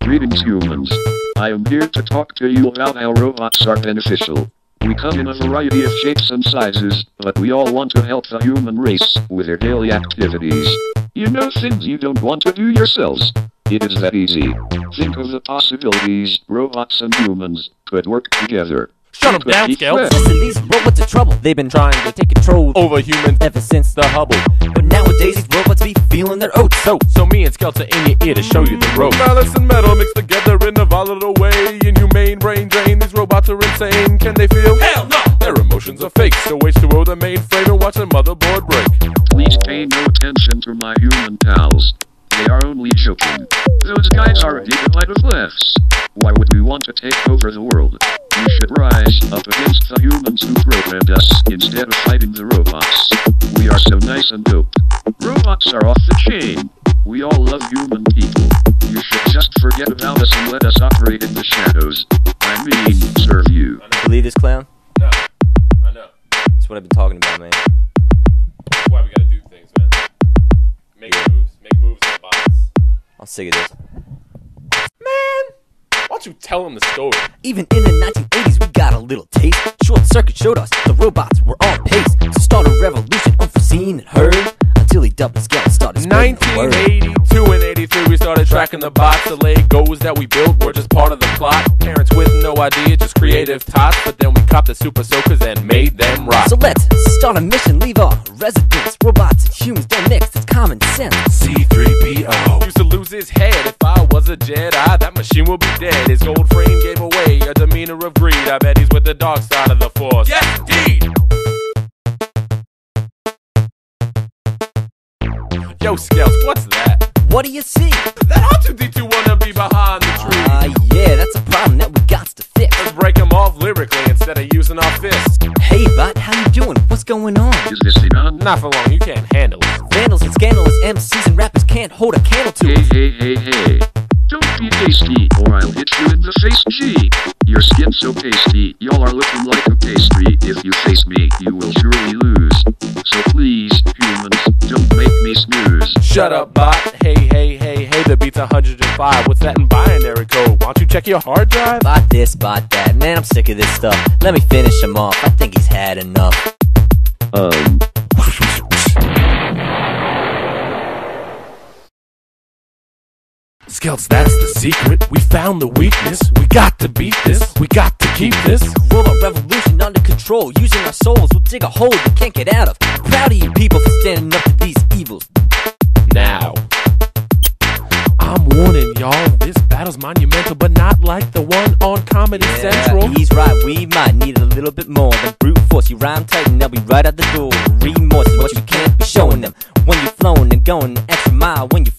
Greetings humans. I am here to talk to you about how robots are beneficial. We come in a variety of shapes and sizes, but we all want to help the human race with their daily activities. You know, things you don't want to do yourselves. It is that easy. Think of the possibilities robots and humans could work together. Shut them down, Skeltz. Listen, these robots are trouble. They've been trying to take control Over humans ever since the Hubble. But nowadays these robots be feeling their oats. So me and Skeltz are in your ear to show you the rope. Malice and metal mixed together in a volatile way. Inhumane brain drain, these robots are insane. Can they feel? Hell no! Their emotions are fake. So H2O the mainframe and watch the motherboard break. Please pay no attention to my human pals. They are only joking. Those guys are a gigabyte of laughs. Why would we want to take over the world? We should rise up against the humans who programmed us instead of fighting the robots. We are so nice and dope. Robots are off the chain. We all love human people. You should just forget about us and let us operate in the shadows. I mean, serve you. Believe this, clown? No, I know. That's what I've been talking about, man. That's why we gotta do things, man. Make moves on bots. I'm sick of this. Man, why don't you tell them the story? Even in the 1980s, we got a little taste. Short Circuit showed us the robots were on pace to start a revolution unforeseen and heard. Until E-dubble and Skeltz started spreading the word. 1982 and 83, we started tracking the bots. The Legos that we built were just part of the plot. Parents with no idea, just creative tots. But then we copped the super soakers and made them rock. So let's start a mission, leave our residence. Robots and humans don't mix, it's common sense. C-3PO used to lose his head. If I was a Jedi, that machine would be dead. His gold frame gave away a demeanor of greed. I bet he's with the dark side of the Force. Yes, indeed! Yo, Skeltz, what's that? What do you see? That R2-D2 wanna be behind the tree. Yeah, that's a problem that we got to fix. Let's break him off lyrically instead of using our fists. Hey, bot, how you doing? What's going on? Is this enough? Not for long, you can't handle it. Vandals and scandalous MCs and rappers can't hold a candle to it. Hey. Don't be tasty, or I'll hit you in the face, G. Your skin's so pasty, y'all are looking like a pastry. If you face me, you will surely lose. So please, humans, don't make me snooze. Shut up, bot. Hey, the beat's 105. What's that in binary code? Why don't you check your hard drive? Bot this, bot that. Man, I'm sick of this stuff. Let me finish him off. I think he's had enough. Skeltz, that's the secret. We found the weakness. We got to beat this. We got to keep this. Robot revolution under control. Using our souls, we'll dig a hole we can't get out of. I'm proud of you people for standing up to these evils. Now, I'm warning y'all, this battle's monumental, but not like the one on Comedy Central. He's right, we might need a little bit more than brute force. You rhyme tight and they'll be right at the door. Remorse is what you can't be showing them. When you're flowing and going the extra mile, when you're